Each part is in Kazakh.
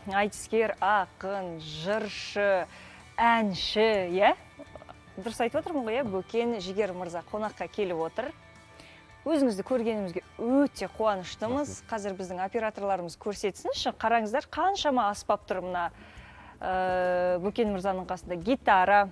айтыскер, ақын, жыршы, әнші, иә? Дұрыс айтып отырмын ғой, Бөкен Жігер мырза қонаққа келіп отыр. Өзіңізді көргенімізге өте қуаныштымыз. Қазір біздің операторларымыз көрсетсінші. Қараңыздар, қаншама аспап тұр мына Бөкен мырзаның қасында. Гитара,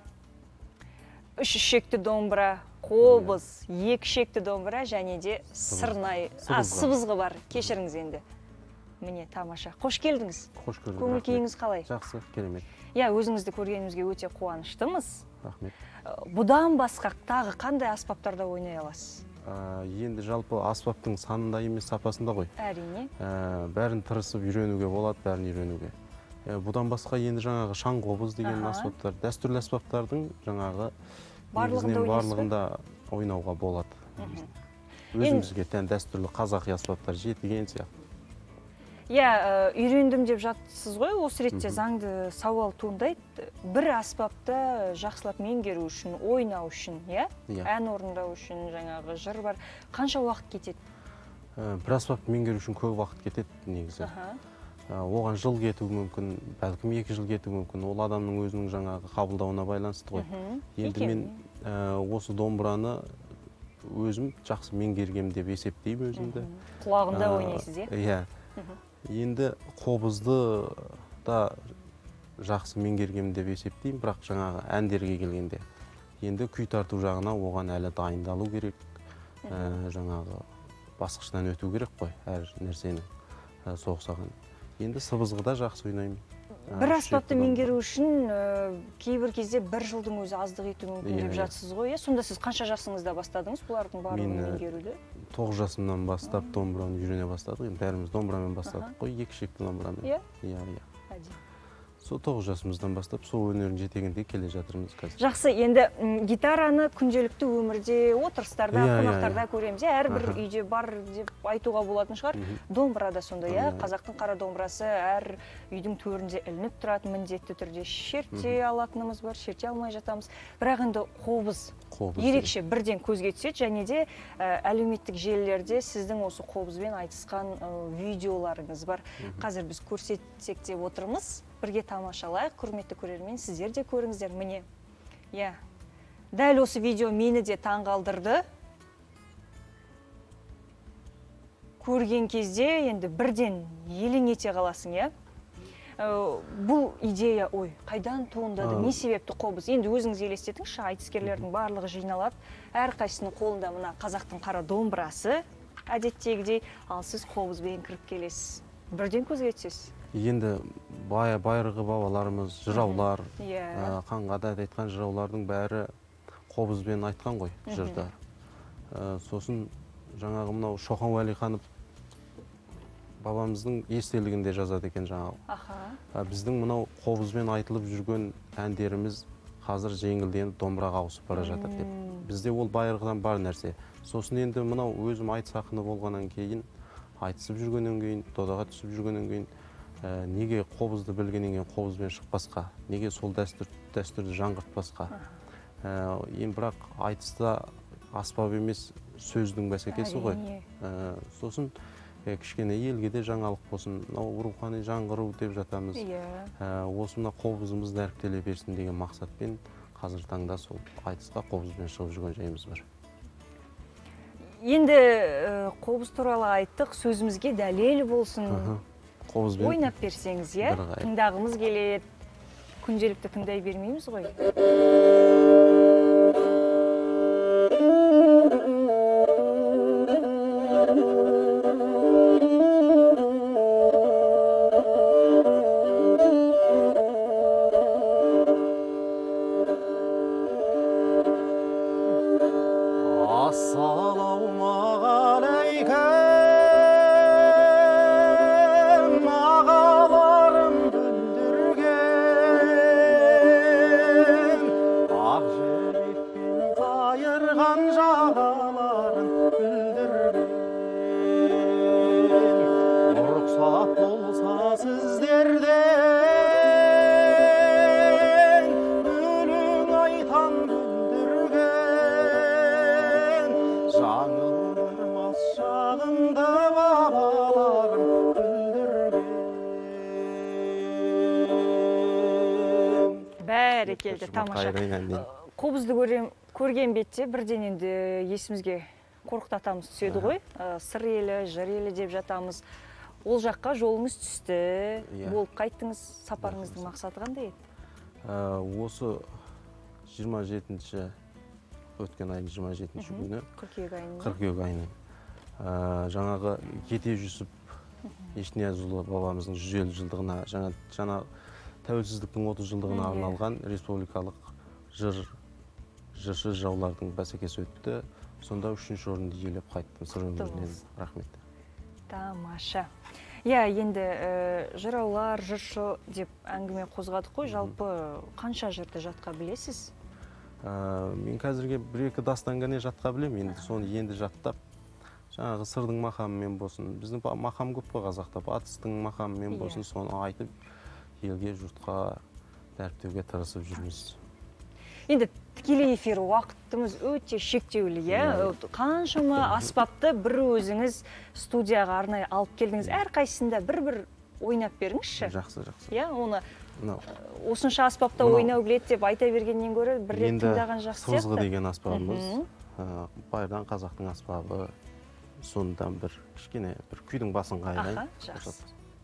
3 ішекті домбыра, қобыз, 2 ішекті домбыра және де сырнай, сыбызғы бар. Кешіріңіз енді. Міне, тамаша. Қош келдіңіз. Қош көрдік. Көңіл күйіңіз қалай? Жақсы, керемет. Иә, өзіңізді көргенімізге өте қуаныштымыз. Рахмет. Бұдан басқа тағы қандай аспаптарда ойнай аласыз? Енді жалпы аспаптың санында емес, сапасында ғой. Әрине. Бәрін тырысып үйренуге болады, бәрін үйренуге. Бұдан басқа енді жаңағы шаң қобыз деген аспаптар, дәстүрлі аспаптардың жаңағы барлығында ойнауға болады. Өзімізге тән дәстүрлі қазақи аспаптар жетіген сияқты. Иә, үйрендім деп жатсыз ғой, осы ретте заңды сауал туындайды. Бір аспапты жақсылап меңгеру үшін, ойнау үшін, ән орындау үшін, жаңағы жыр бар. Қанша уақыт кетеді? Бір аспапты меңгеру үшін көп уақыт кетеді негізі. Оған жыл кетуі мүмкін, бәлкім 2 жыл кетуі мүмкін. Ол адамның өзінің жаңағы қабылдауына байланысты ғой. Енді мен осы домбыраны өзім жақсы меңгергем деп есептеймін өзімді. Құлағында ойнайсыз, иә? Енді қобызды да жақсы меңгергем деп есептеймін, бірақ жаңағы әндерге келгенде. Енді күй тарту жағына оған әлі дайындалу керек, жаңағы басқыштан өту керек қой, әр нәрсенің соғысаған. Енді сыбызғыда жақсы ойнаймын. Бір аспапты меңгеру үшін кейбір кезде 1 жылдың өзі аздық ету мүмкін деп жатсыз ғой. Сонда сіз қанша жасыңызда бастадыңыз бұлардың барлығын меңгеруді? 9 жасымнан бастап домбыраны үйрене бастадық. Енді бәріміз домбырамен бастадық қой, 2 ішекті домбырамен. Иә. Сол 9 жасымыздан бастап сол өнердің жетегінде келе жатырмыз қазір. Жақсы, енді гитараны күнделікті өмірде, отырыстарда, қонақтарда көреміз. Әрбір үйде бар деп айтуға болатын шығар. Домбыра да сондай, қазақтың қара домбырасы әр үйдің төрінде ілініп тұратын, міндетті түрде шерте алатынымыз бар, шерте алмай жатамыз. Бірақ енді қобыз ерекше бірден көзге түседі, және де әлеуметтік желілерде сіздің осы қобызбен айтысқан видеоларыңыз бар. Қазір біз көрсетсек деп отырмыз. Бірге тамашалайық, құрметті көрермен, сіздер де көріңіздер. Міне, дәл осы видео мені де таңғалдырды. Көрген кезде енді бірден елең ете қаласың, Бұл идея, қайдан туындады, не себепті қобыз? Енді өзіңіз елестетіңізші, айтыскерлердің барлығы жиналады, әрқайсысының қолында мына қазақтың қара домбырасы, әдеттегідей, ал сіз қобызбен кіріп келесіз. Бірден көзге түсесіз. Енді байырғы бабаларымыз, жыраулар, қанға да айтқан жыраулардың бәрі қобызбен айтқан ғой, жырда. Сосын жаңағы мынау Шоқан Уәлиханов бабамыздың естелігінде жазады екен жаңағы. Біздің мынау қобызбен айтылып жүрген әндеріміз қазір жеңілденіп домбыраға ауысып бара жатыр деп. Бізде ол байырғыдан бар нәрсе. Сосын енді мынау өзім айтыс ақыны болғаннан кейін, айтысып жүргеннен кейін, додаға түсіп жүргеннен кейін, неге қобызды білгеннен кейін қобызбен шықпасқа, неге сол дәстүрді жаңғыртпасқа. Ең бірақ айтыста аспап емес сөздің бәсекесі ғой. Сосын кішкене елге де жаңалық болсын, рухани жаңғыру деп жатамыз. Осына қобызымыз дәріптеле берсін деген мақсатпен қазір таңда сол айтысқа қобызбен шығып жүрген жайымыз бар. Енді қобыз туралы айттық, сөзімізге дәлел болсын. Ойнап берсеңіз, тыңдағымыз келеді. Күнделікті тыңдай бермейміз ғой. Бәрекелді, тамаша. Қобызды көрген бетте бірден енді есімізге қорқыт атамыз түседі ғой. Сыр елі, жыр елі деп жатамыз. Ол жаққа жолыңыз түсті. Болып қайттыңыз, сапарыңыздың мақсаты қандай еді? Осы 27-ші өткен айдың 27-ші күні қыркүйек айының жаңағы Кете Жүсіп Ешниязұлы бабамыздың 150 жылдығына, жаңа тәуелсіздіктің 30 жылдығына арналған республикалық жыршы жыраулардың бәсекесі өтті. Сонда 3-ші орынды иелеп қайттым сыр өңірінен. Рахмет. Тамаша. Енді жыраулар, жыршы деп әңгіме қозғадық қой, жалпы қанша жырды жатқа білесіз? Мен қазірге 1-2 дастан-ғана жатқа білем, енді соны енді жаттап, жаңағы сырдың мақамымен болсын, біздің мақам көп қой қазақта, батыстың мақамымен болсын, соны айтып, елге, жұртқа дәріптеуге тырысып жүрміз. Енді тікелей эфир уақытымыз өте шектеулі, қаншама аспапты бір өзіңіз студияға арнайы алып келдіңіз, әрқайсысында бір ойнап беріңізші. Жақсы. Оны осынша аспапта ойнау біледі деп айта бергеннен гөрі бір рет тыңдаған жақсы сияқты. Сызғы деген аспабымыз, байырдан қазақтың аспабы, соныдан бір кішкене бір күйдің басын қайрайын. Жақсы.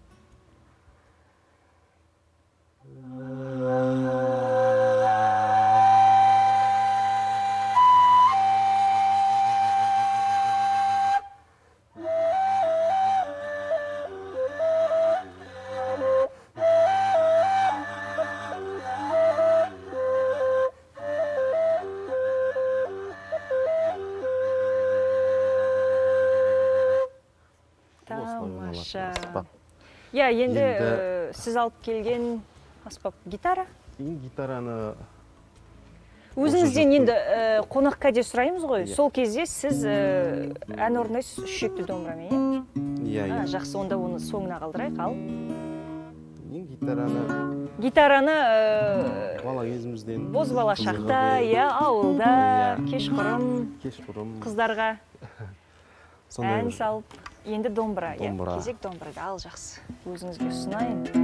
Енді сіз алып келген аспап гитара? Гитараны... Өзіңізден енді қонақ кәде сұраймыз ғой, сол кезде сіз ән орындайсыз үшекті домбырамен, жақсы, онда оны соңына қалдырайық, ал? Гитараны бала кезімізден... Бозбала шақта, ауылда, кешқұрым қыздарға ән салып, енді домбыра, кезек домбырада, ал жақсы, өзіңізге ұсынайын.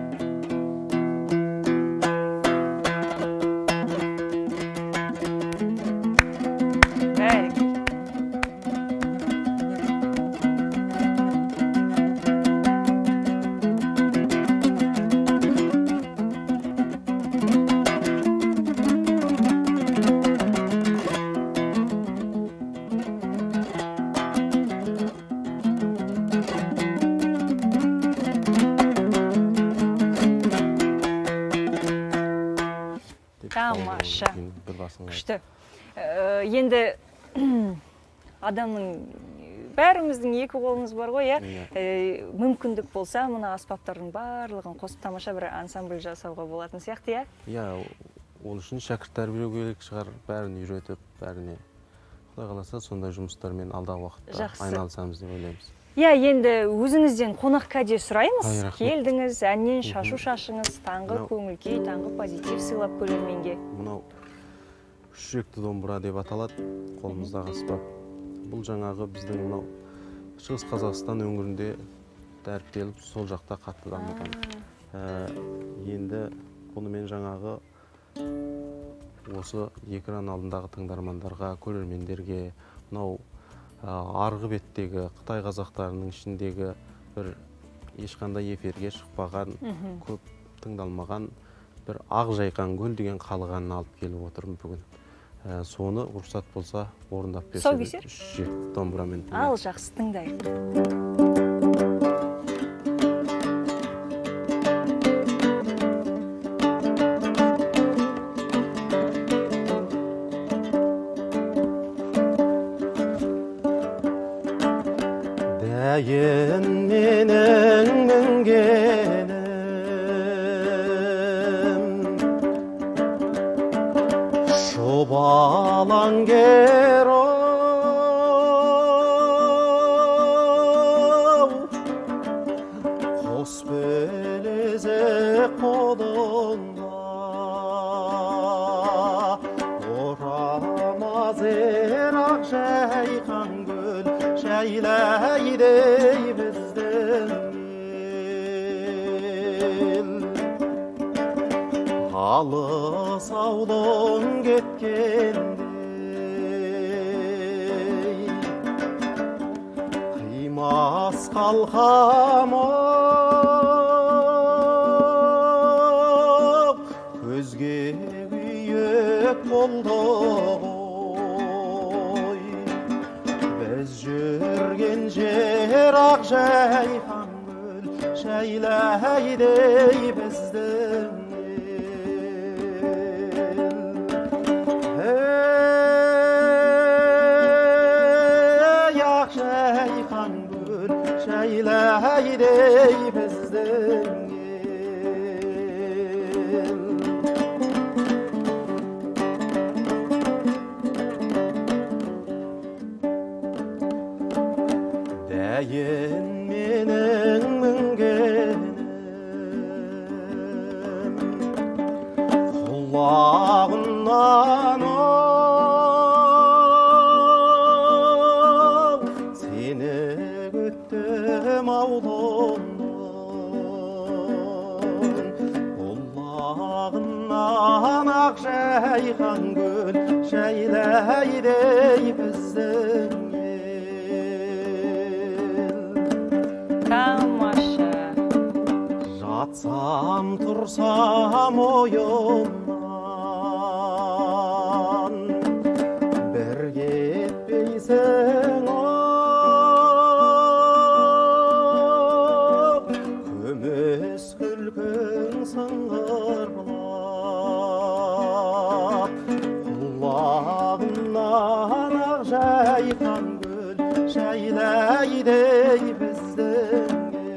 Тамаша. Күшті. Енді адамның бәріміздің екі қолымыз бар ғой, мүмкіндік болса, мұна аспаптардың барлығын қосып тамаша бір ансамбль жасауға болатын сияқты, ол үшін шәкірт тәрбиелеу керек шығар, бәрін үйретіп, бәріне Құдай қаласа сондай жұмыстармен алдағы уақытта айналысамыз деп ойлаймыз. Енді өзіңізден қонақ кәде сұраймыз. Келдіңіз, әннен шашу шашыңыз, таңғы көңіл-күй, таңғы позитив сыйлап көрерменге. Мынау үшекті домбыра деп аталады, қолымыздағы аспап. Бұл жаңағы біздің мынау Шығыс Қазақстан өңірінде дәріптеліп, сол жақта қатты дамыған. Енді бұнымен жаңағы осы экран алдындағы тыңдармандарға, көрермендерге, мынау арғы беттегі Қытай қазақтарының ішіндегі бір ешқандай эфирге шықпаған, көп тыңдалмаған бір ақ жайқан гүл деген қалғанын алып келіп отырмын бүгін. Соны рұқсат болса орындап берсе. Тұсаукесер? Үшекті домбырамен. Ал жақсы, тыңдайық. Менің мінгенім шұбалаңгер қос белезек қолыңда орамаз ақ жайқан гүл жайлайдей біздің ел алыс ауылың кеткенде қимас қалқам көзге күйік болды ғой біз жүрген жер ақ жайқан көл жайлайдей біздің жайлайдей біздің ел дәйін менің мінгенім құлағымнан құлағынан ақ жайқан көл жайлайдей біздің ел тамаша жатсам тұрсам ойымнан бір кетпейсің күлкің сыңғырлап құлағымнан ақ жайқан көл жайлайдей біздің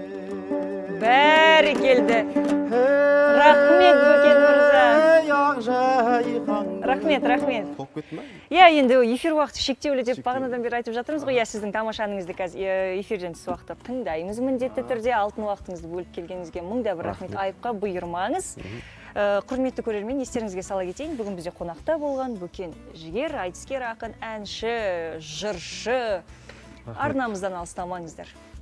бәрекелді рахмет Бөкен мырза ақ жайқан рахмет болып кетті ма? Иә, енді эфир уақыты шектеулі деп бағанадан бері айтып жатырмыз ғой. Иә, сіздің тамашаныңызды қазір эфирден тыс уақытта тыңдаймыз міндетті түрде. Алтын уақытыңызды бөліп келгеніңізге мың да бір рахмет. Айыпқа бұйырмаңыз. Құрметті көрермен, естеріңізге сала кетейін. Бүгін бізде қонақта болған Бөкен Жігер, айтыскер ақын, әнші, жыршы. Арнамыздан алыстамаңыздар.